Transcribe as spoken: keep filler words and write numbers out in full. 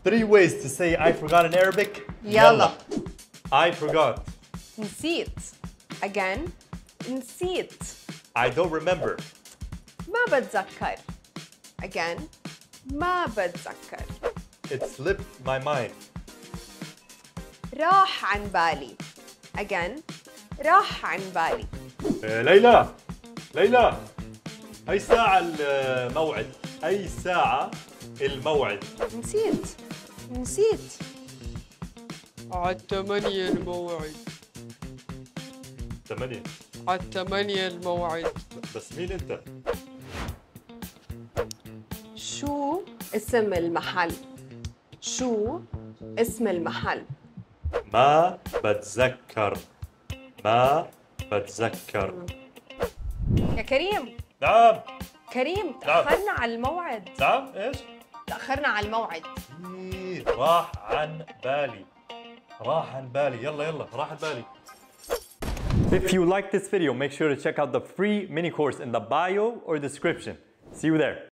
Three ways to say I forgot in Arabic. يلا. I forgot. نسيت. Again. نسيت. I don't remember. ما بتذكر. Again. ما بتذكر. It slipped my mind. راح عن بالي. Again. راح عن بالي. آه، ليلى ليلى أي ساعة الموعد؟ أي ساعة الموعد؟ نسيت. نسيت. عالثمانية الموعد. ثمانية. عالثمانية الموعد. بس مين أنت؟ شو اسم المحل؟ شو اسم المحل؟ ما بتذكر. ما بتذكر. يا كريم. نعم. كريم تأخرنا على الموعد. نعم إيش؟ تأخرنا على الموعد. إيه، راح عن بالي. راح عن بالي. يلا يلا راح عن بالي. If you like this video, make sure to check out the free mini course in the bio or description. See you there.